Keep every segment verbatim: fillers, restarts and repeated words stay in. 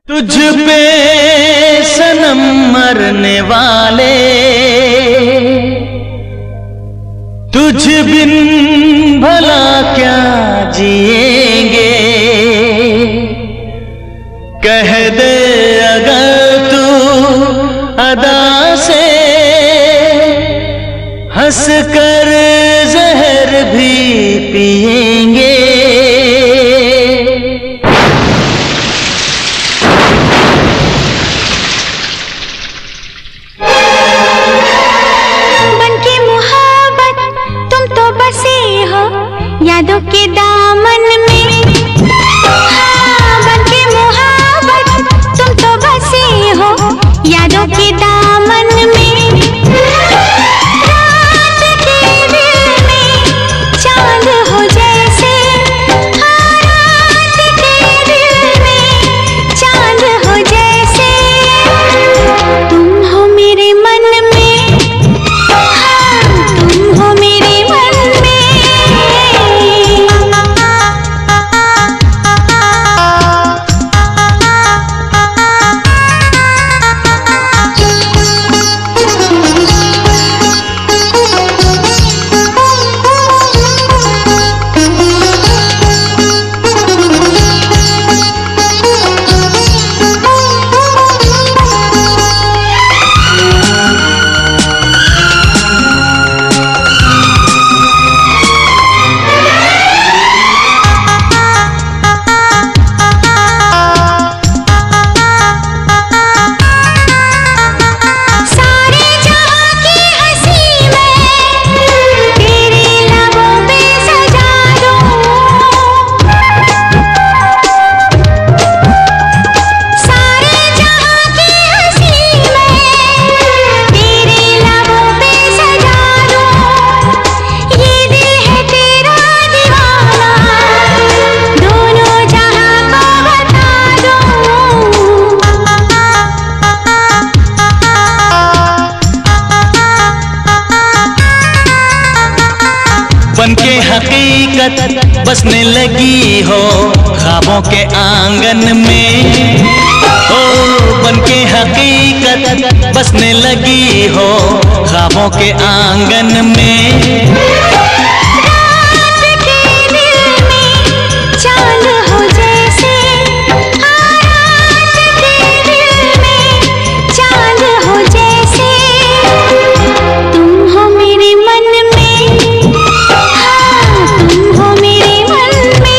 तुझ पे सनम मरने वाले, तुझ बिन भला क्या जिएंगे। कह दे अगर तू अदा से, हंस कर जहर भी पिएंगे। यादों के दामन में, हाँ बनके मोहब्बत तुम तो बसे हो यादों के दामन में। रात के दिल में चांद हो जैसे, हाँ रात के दिल में चांद हो जैसे। तुम हो मेरे मन में, हाँ तुम हो मेरे मन में। बनके हकीकत बसने लगी हो ख्वाबों के आंगन में। ओ बनके हकीकत बसने लगी हो ख्वाबों के आंगन में। रात के दिल में चांद हो जैसे, हाँ रात के दिल में चांद हो जैसे। तुम हो मेरे मन में, तुम हो मेरे मन में।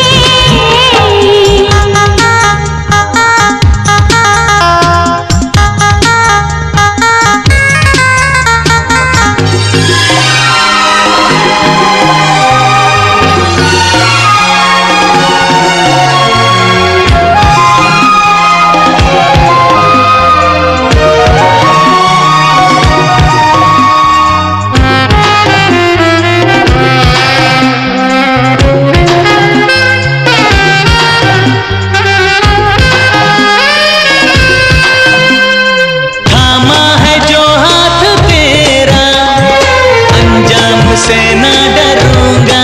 से न डरूंगा,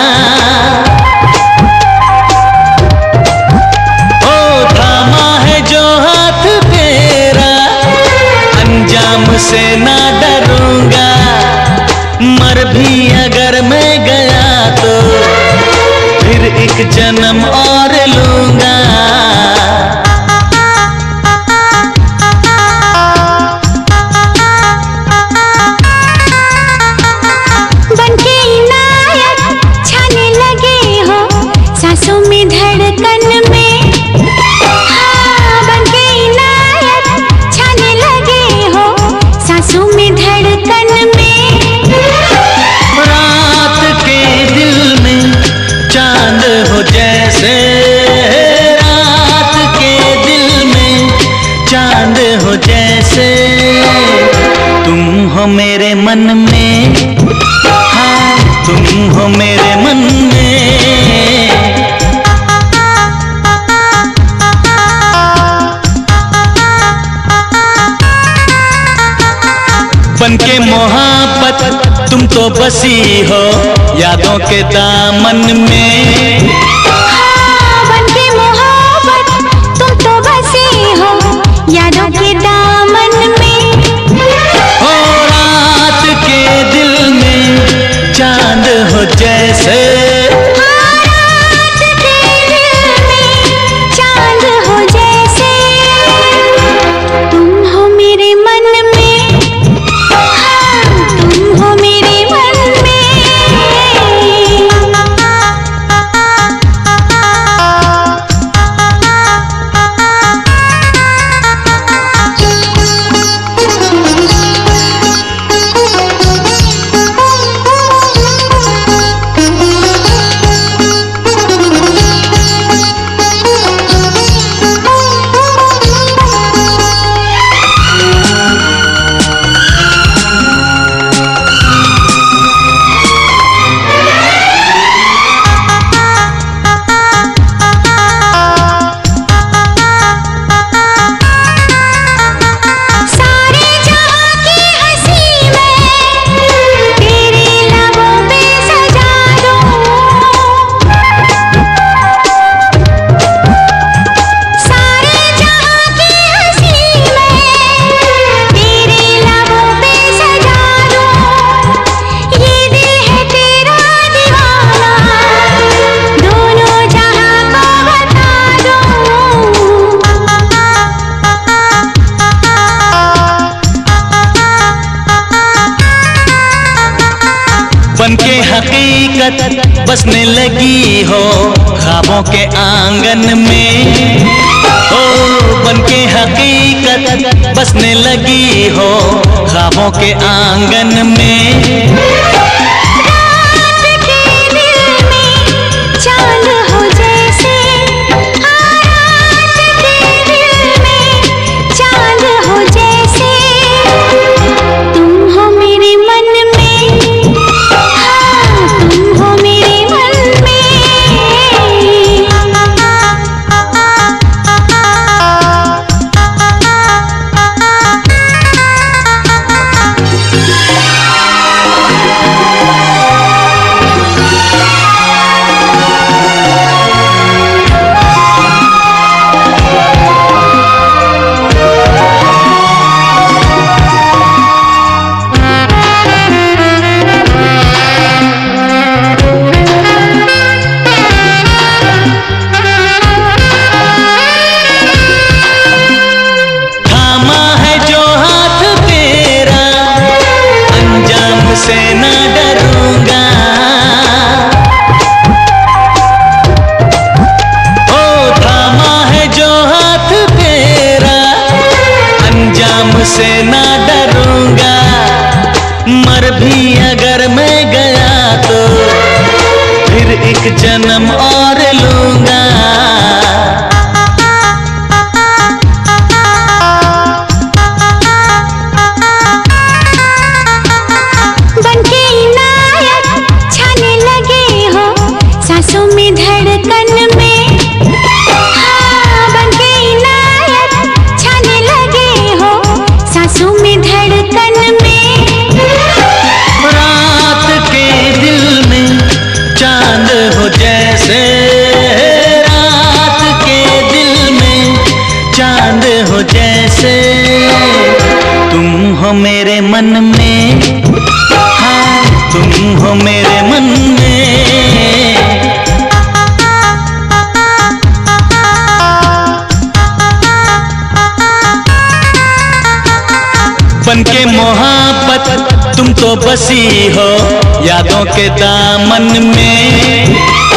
ओ थामा है जो हाथ तेरा, अंजाम से न डरूंगा। मर भी अगर मैं गया तो फिर एक जन्म और लूंगा। सांसों में धड़कन में, हाँ बनके इनायत छाने लगे हो सांसों में धड़कन में। रात के दिल में चांद हो जैसे, रात के दिल में चांद हो जैसे। तुम हो मेरे मन में, हाँ तुम हो मेरे मन में। बनके मोहब्बत तुम तो बसी हो यादों के दामन में। हाँ बनके मोहब्बत तुम तो बसी बनके हकीकत बसने लगी हो ख्वाबों के आंगन में। ओ बनके हकीकत बसने लगी हो ख्वाबों के आंगन में। रात के दिल में चांद हो जैसे, रात के दिल में चांद हो जैसे, तुम हो मेरे मन में, हाँ तुम हो मेरे मन में। से ना डरूंगा, ओ थामा है जो हाथ तेरा, अंजाम से ना डरूंगा। मर भी अगर मैं गया तो फिर एक जन्म और लूंगा। सांसों में धड़कन में, हाँ बनके इनायत छाने लगे हो सांसों में धड़कन में। रात के दिल में चांद हो जैसे, रात के दिल में चांद हो जैसे, तुम हो मेरे मन में, हाँ तुम हो मेरे मन में। बनके मोहब्बत तुम तो बसी हो यादों के दामन में।